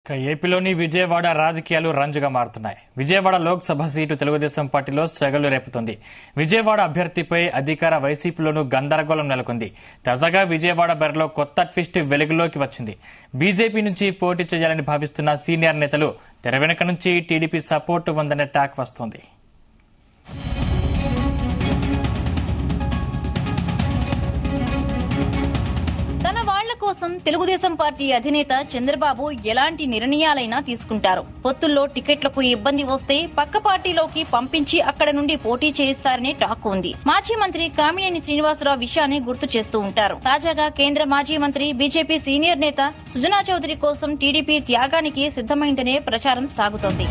ఏపీలోని విజయవాడ రాజకీయాలు రంజుగా మారుతున్నాయి. విజయవాడ లోక్సభ సీటు తెలుగుదేశం పార్టీలో సెగలు రేపుతోంది. విజయవాడ అభ్యర్థిపై అధికార వైసీపీలోనూ గందరగోళం నెలకొంది. తాజాగా విజయవాడ బరిలో కొత్త ట్విస్ట్ వెలుగులోకి వచ్చింది. బీజేపీ నుంచి పోటీ చేయాలని భావిస్తున్న సీనియర్ నేతలు తెర వెనుక నుంచి టీడీపీ సపోర్టు ఉందనే టాక్ వస్తోంది. కోసం తెలుగుదేశం పార్టీ అధినేత చంద్రబాబు ఎలాంటి నిర్ణయాలైనా తీసుకుంటారు. పొత్తుల్లో టికెట్లకు ఇబ్బంది వస్తే పక్క పార్టీలోకి పంపించి అక్కడ నుండి పోటీ చేయిస్తారనే టాక్ ఉంది. మాజీ మంత్రి కామినేని శ్రీనివాసరావు విషయాన్ని గుర్తు చేస్తూ ఉంటారు. తాజాగా కేంద్ర మాజీ మంత్రి బీజేపీ సీనియర్ నేత సుజనా చౌదరి కోసం టీడీపీ త్యాగానికి సిద్దమైందనే ప్రచారం సాగుతోంది.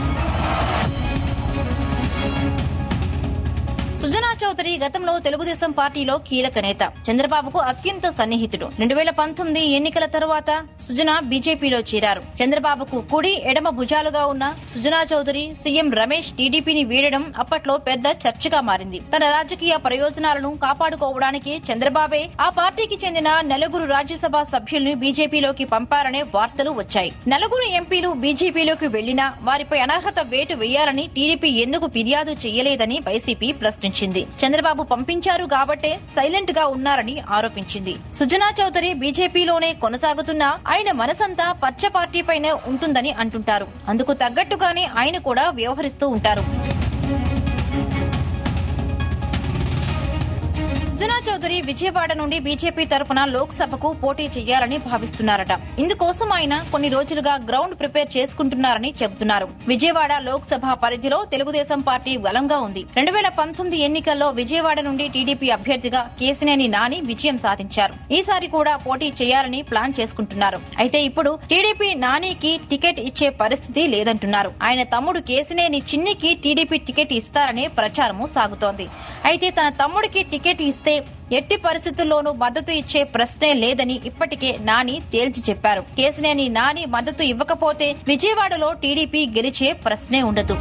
సుజనా చౌదరి గతంలో తెలుగుదేశం పార్టీలో కీలక నేత, చంద్రబాబుకు అత్యంత సన్నిహితుడు. 2019 ఎన్నికల తర్వాత సుజనా బీజేపీలో చేరారు. చంద్రబాబుకు కుడి ఎడమ భుజాలుగా ఉన్న సుజనా చౌదరి సీఎం రమేష్ టీడీపీని వీడడం అప్పట్లో పెద్ద చర్చగా మారింది. తన రాజకీయ ప్రయోజనాలను కాపాడుకోవడానికి చంద్రబాబే ఆ పార్టీకి చెందిన 4 రాజ్యసభ సభ్యుల్ని బీజేపీలోకి పంపారనే వార్తలు వచ్చాయి. 4 ఎంపీలు బీజేపీలోకి వెళ్లినా వారిపై అనర్హత వేటు వేయాలని టీడీపీ ఎందుకు ఫిర్యాదు చేయలేదని వైసీపీ ప్రశ్నించింది. చంద్రబాబు పంపించారు కాబట్టే సైలెంట్ గా ఉన్నారని ఆరోపించింది. సుజనా చౌదరి బీజేపీలోనే కొనసాగుతున్నా ఆయన మనసంతా పచ్చ పార్టీపైనే ఉంటుందని అంటుంటారు. అందుకు తగ్గట్టుగానే ఆయన కూడా వ్యవహరిస్తూ ఉంటారు. సుజనా చౌదరి విజయవాడ నుండి బీజేపీ తరఫున లోక్సభకు పోటీ చేయాలని భావిస్తున్నారట. ఇందుకోసం ఆయన కొన్ని రోజులుగా గ్రౌండ్ ప్రిపేర్ చేసుకుంటున్నారని చెబుతున్నారు. విజయవాడ లోక్సభ పరిధిలో తెలుగుదేశం పార్టీ బలంగా ఉంది. 2019 ఎన్నికల్లో విజయవాడ నుండి టీడీపీ అభ్యర్థిగా కేశినేని నాని విజయం సాధించారు. ఈసారి కూడా పోటీ చేయాలని ప్లాన్ చేసుకుంటున్నారు. అయితే ఇప్పుడు టీడీపీ నానికి టికెట్ ఇచ్చే పరిస్థితి లేదంటున్నారు. ఆయన తమ్ముడు కేశినేని చిన్నికి టీడీపీ టికెట్ ఇస్తారనే ప్రచారము సాగుతోంది. అయితే తన తమ్ముడికి టికెట్ ఇస్తే ఎట్టి పరిస్థితుల్లోనూ మద్దతు ఇచ్చే ప్రశ్నే లేదని ఇప్పటికే నాని తేల్చి చెప్పారు. కేశినేని నాని మద్దతు ఇవ్వకపోతే విజయవాడలో టీడీపీ గెలిచే ప్రశ్నే ఉండదు.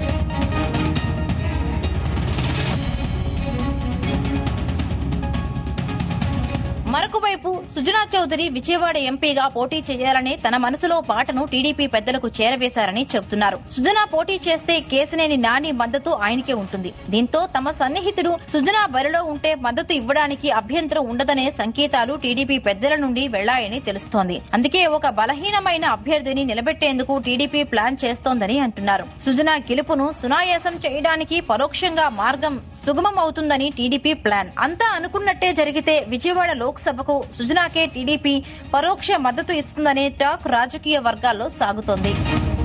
మరొకవైపు సుజనా చౌదరి విజయవాడ ఎంపీగా పోటీ చేయాలనే తన మనసులో పాటను టీడీపీ పెద్దలకు చేరవేశారని చెబుతున్నారు. సుజనా పోటీ చేస్తే కేశినేని నాని మద్దతు ఆయనకే ఉంటుంది. దీంతో తమ సన్నిహితుడు సుజనా బరిలో ఉంటే మద్దతు ఇవ్వడానికి అభ్యంతరం ఉండదనే సంకేతాలు టీడీపీ పెద్దల నుండి వెళ్లాయని తెలుస్తోంది. అందుకే ఒక బలహీనమైన అభ్యర్థిని నిలబెట్టేందుకు టీడీపీ ప్లాన్ చేస్తోందని అంటున్నారు. సుజనా గెలుపును సునాయాసం చేయడానికి పరోక్షంగా మార్గం సుగమం అవుతుందని టీడీపీ ప్లాన్. అంతా అనుకున్నట్టే జరిగితే విజయవాడ లోక్సభకు సుజనాకే టీడీపీ పరోక్ష మద్దతు ఇస్తుందనే టాక్ రాజకీయ వర్గాల్లో సాగుతోంది.